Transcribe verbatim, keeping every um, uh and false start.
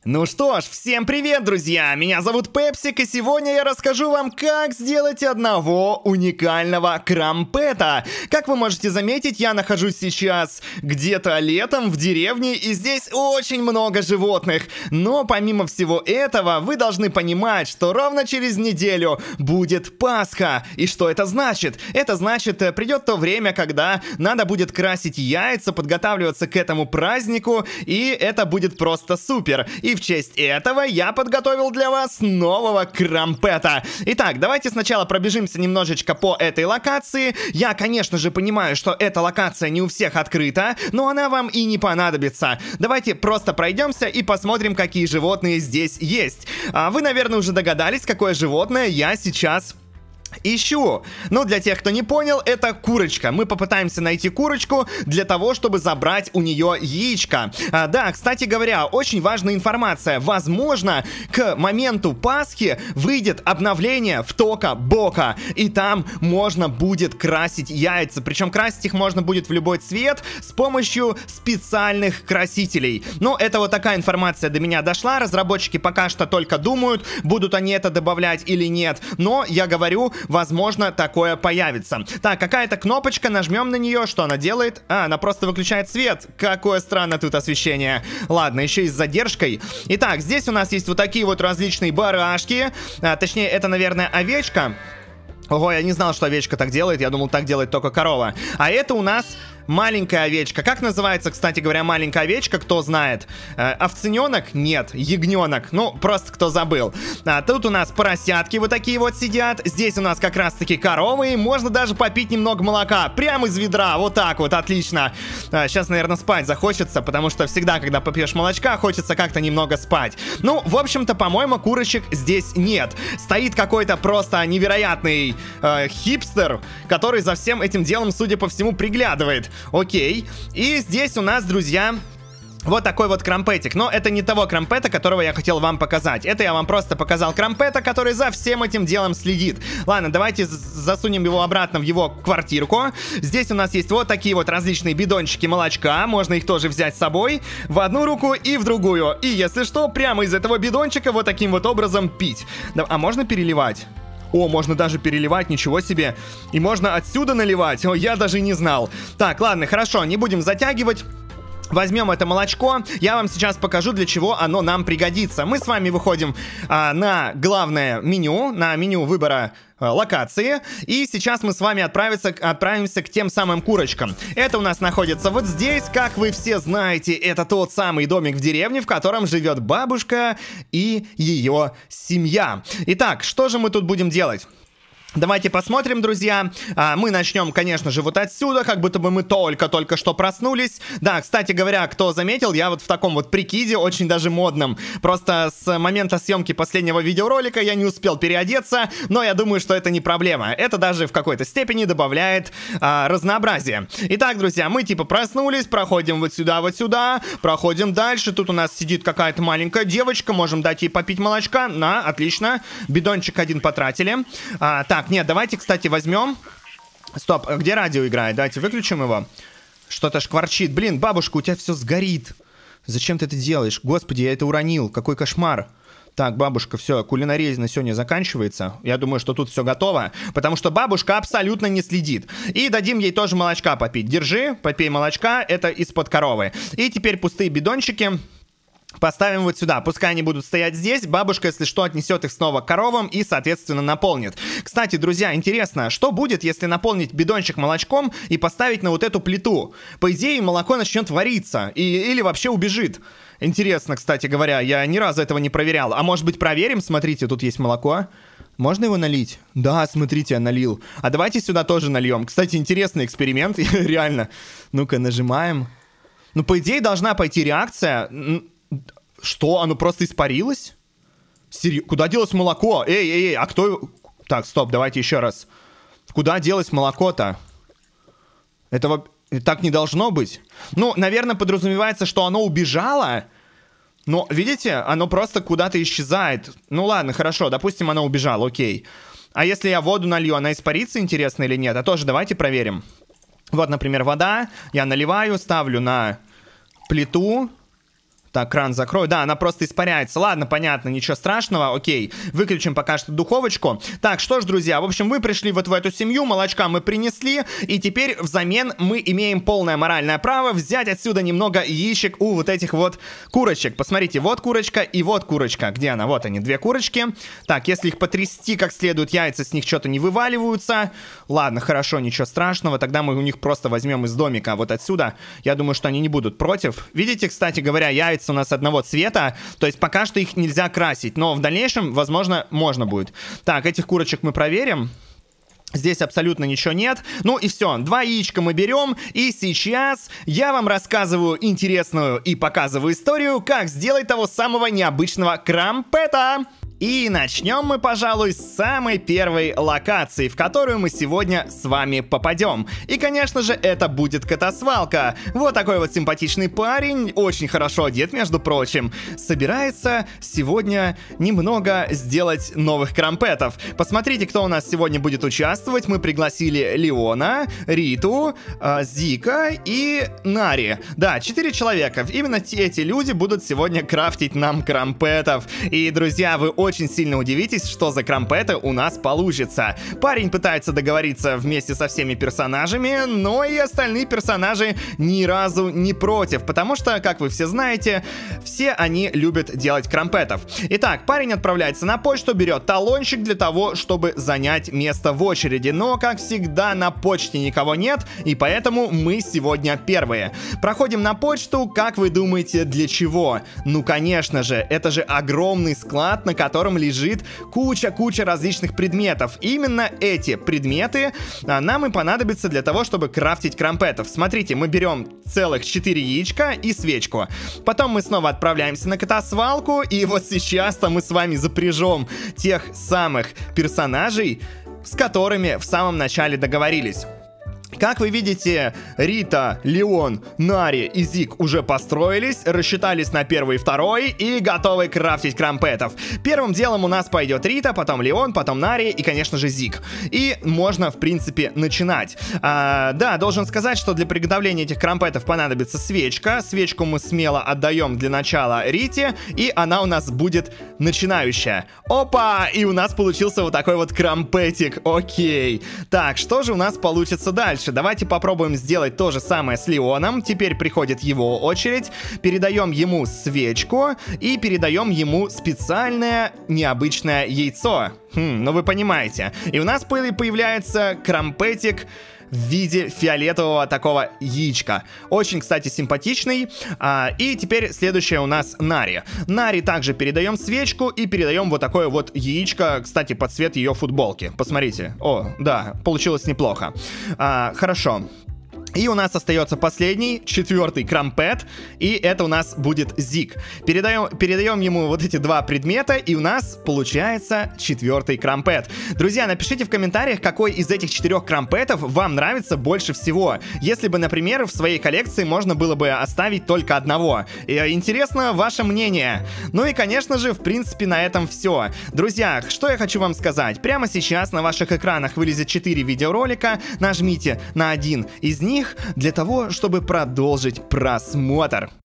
Ну что ж, всем привет, друзья! Меня зовут Пепсик, и сегодня я расскажу вам, как сделать одного уникального крампета. Как вы можете заметить, я нахожусь сейчас где-то летом в деревне, и здесь очень много животных. Но помимо всего этого, вы должны понимать, что ровно через неделю будет Пасха. И что это значит? Это значит, придет то время, когда надо будет красить яйца, подготавливаться к этому празднику, и это будет просто супер. И в честь этого я подготовил для вас нового крампета. Итак, давайте сначала пробежимся немножечко по этой локации. Я, конечно же, понимаю, что эта локация не у всех открыта, но она вам и не понадобится. Давайте просто пройдемся и посмотрим, какие животные здесь есть. А вы, наверное, уже догадались, какое животное я сейчас ищу. Ну, для тех, кто не понял, это курочка. Мы попытаемся найти курочку для того, чтобы забрать у нее яичко. А, да, кстати говоря, очень важная информация. Возможно, к моменту Пасхи выйдет обновление в Тока Бока, и там можно будет красить яйца. Причем красить их можно будет в любой цвет с помощью специальных красителей. Но это вот такая информация до меня дошла. Разработчики пока что только думают, будут они это добавлять или нет. Но я говорю, возможно, такое появится. Так, какая-то кнопочка, нажмем на нее, что она делает? А, она просто выключает свет. Какое странное тут освещение. Ладно, еще и с задержкой. Итак, здесь у нас есть вот такие вот различные барашки. А, точнее, это, наверное, овечка. Ого, я не знал, что овечка так делает. Я думал, так делает только корова. А это у нас маленькая овечка. Как называется, кстати говоря, маленькая овечка, кто знает? Э, овцененок? Нет. Ягненок. Ну, просто кто забыл. А, тут у нас поросятки вот такие вот сидят. Здесь у нас как раз-таки коровы. И можно даже попить немного молока. Прямо из ведра. Вот так вот. Отлично. А, сейчас, наверное, спать захочется, потому что всегда, когда попьешь молочка, хочется как-то немного спать. Ну, в общем-то, по-моему, курочек здесь нет. Стоит какой-то просто невероятный э, хипстер, который за всем этим делом, судя по всему, приглядывает. Окей. И здесь у нас, друзья, вот такой вот крампетик. Но это не того крампета, которого я хотел вам показать. Это я вам просто показал крампета, который за всем этим делом следит. Ладно, давайте засунем его обратно в его квартирку. Здесь у нас есть вот такие вот различные бидончики молочка. Можно их тоже взять с собой в одну руку и в другую. И если что, прямо из этого бидончика вот таким вот образом пить. Да, а можно переливать? О, можно даже переливать, ничего себе. И можно отсюда наливать. О, я даже не знал. Так, ладно, хорошо, не будем затягивать. Возьмем это молочко, я вам сейчас покажу, для чего оно нам пригодится. Мы с вами выходим а, на главное меню, на меню выбора а, локации. И сейчас мы с вами отправимся, отправимся к тем самым курочкам. Это у нас находится вот здесь. Как вы все знаете, это тот самый домик в деревне, в котором живет бабушка и ее семья. Итак, что же мы тут будем делать? Давайте посмотрим, друзья. а, Мы начнем, конечно же, вот отсюда. Как будто бы мы только-только что проснулись. Да, кстати говоря, кто заметил, я вот в таком вот прикиде, очень даже модном. Просто с момента съемки последнего видеоролика я не успел переодеться. Но я думаю, что это не проблема. Это даже в какой-то степени добавляет а, разнообразия. Итак, друзья, мы типа проснулись. Проходим вот сюда, вот сюда. Проходим дальше. Тут у нас сидит какая-то маленькая девочка. Можем дать ей попить молочка. На, отлично. Бидончик один потратили. а, Так, нет, давайте, кстати, возьмем. Стоп, где радио играет? Давайте выключим его. Что-то шкварчит. Блин, бабушка, у тебя все сгорит. Зачем ты это делаешь? Господи, я это уронил. Какой кошмар. Так, бабушка, все, кулинария на сегодня заканчивается. Я думаю, что тут все готово, потому что бабушка абсолютно не следит. И дадим ей тоже молочка попить. Держи, попей молочка, это из-под коровы. И теперь пустые бидончики поставим вот сюда. Пускай они будут стоять здесь. Бабушка, если что, отнесет их снова к коровам и, соответственно, наполнит. Кстати, друзья, интересно, что будет, если наполнить бидончик молочком и поставить на вот эту плиту? По идее, молоко начнет вариться. И, или вообще убежит. Интересно, кстати говоря, я ни разу этого не проверял. А может быть, проверим? Смотрите, тут есть молоко. Можно его налить? Да, смотрите, я налил. А давайте сюда тоже нальем. Кстати, интересный эксперимент. Реально. Ну-ка, нажимаем. Ну, по идее, должна пойти реакция. Что? Оно просто испарилось? Серьё... Куда делось молоко? Эй, эй, эй, а кто... Так, стоп, давайте еще раз. Куда делось молоко-то? Этого так не должно быть. Ну, наверное, подразумевается, что оно убежало. Но, видите, оно просто куда-то исчезает. Ну ладно, хорошо, допустим, оно убежало, окей. А если я воду налью, она испарится, интересно или нет? А тоже давайте проверим. Вот, например, вода. Я наливаю, ставлю на плиту. Так, кран закрою. Да, она просто испаряется. Ладно, понятно, ничего страшного. Окей, выключим пока что духовочку. Так, что ж, друзья, в общем, вы пришли вот в эту семью, молочка мы принесли, и теперь взамен мы имеем полное моральное право взять отсюда немного яичек у вот этих вот курочек. Посмотрите, вот курочка и вот курочка. Где она? Вот они, две курочки. Так, если их потрясти как следует, яйца с них что-то не вываливаются. Ладно, хорошо, ничего страшного. Тогда мы у них просто возьмем из домика вот отсюда. Я думаю, что они не будут против. Видите, кстати говоря, яйца у нас одного цвета. То есть пока что их нельзя красить. Но в дальнейшем, возможно, можно будет. Так, этих курочек мы проверим. Здесь абсолютно ничего нет. Ну и все, два яичка мы берем. И сейчас я вам рассказываю интересную и показываю историю, как сделать того самого необычного крампета. И начнем мы, пожалуй, с самой первой локации, в которую мы сегодня с вами попадем. И, конечно же, это будет катасвалка. Вот такой вот симпатичный парень, очень хорошо одет, между прочим, собирается сегодня немного сделать новых крампетов. Посмотрите, кто у нас сегодня будет участвовать. Мы пригласили Леона, Риту, э, Зика и Нари. Да, четыре человека. Именно эти люди будут сегодня крафтить нам крампетов. И, друзья, вы очень очень сильно удивитесь, что за крампеты у нас получится. Парень пытается договориться вместе со всеми персонажами, но и остальные персонажи ни разу не против, потому что, как вы все знаете, все они любят делать крампетов. Итак, парень отправляется на почту, берет талончик для того, чтобы занять место в очереди, но, как всегда, на почте никого нет, и поэтому мы сегодня первые. Проходим на почту, как вы думаете, для чего? Ну, конечно же, это же огромный склад, на котором котором лежит куча-куча различных предметов. Именно эти предметы а, нам и понадобятся для того, чтобы крафтить крампетов. Смотрите, мы берем целых четыре яичка и свечку. Потом мы снова отправляемся на катасвалку, и вот сейчас-то мы с вами запряжем тех самых персонажей, с которыми в самом начале договорились. Как вы видите, Рита, Леон, Нари и Зик уже построились, рассчитались на первый и второй и готовы крафтить крампетов. Первым делом у нас пойдет Рита, потом Леон, потом Нари и, конечно же, Зик. И можно, в принципе, начинать. А, да, должен сказать, что для приготовления этих крампетов понадобится свечка. Свечку мы смело отдаем для начала Рите, и она у нас будет начинающая. Опа! И у нас получился вот такой вот крампетик. Окей. Так, что же у нас получится дальше? Давайте попробуем сделать то же самое с Леоном. Теперь приходит его очередь. Передаем ему свечку и передаем ему специальное необычное яйцо. Хм, ну вы понимаете. И у нас появляется крампетик в виде фиолетового такого яичка. Очень, кстати, симпатичный. А, и теперь следующее у нас Нари. Нари также передаем свечку и передаем вот такое вот яичко, кстати, под цвет ее футболки. Посмотрите. О, да, получилось неплохо. А, хорошо. И у нас остается последний, четвертый крампет, и это у нас будет Зик. Передаем, передаем ему вот эти два предмета, и у нас получается четвертый крампет. Друзья, напишите в комментариях, какой из этих четырех крампетов вам нравится больше всего. Если бы, например, в своей коллекции можно было бы оставить только одного. И, интересно ваше мнение. Ну и, конечно же, в принципе, на этом все. Друзья, что я хочу вам сказать. Прямо сейчас на ваших экранах вылезет четыре видеоролика. Нажмите на один из них для того, чтобы продолжить просмотр.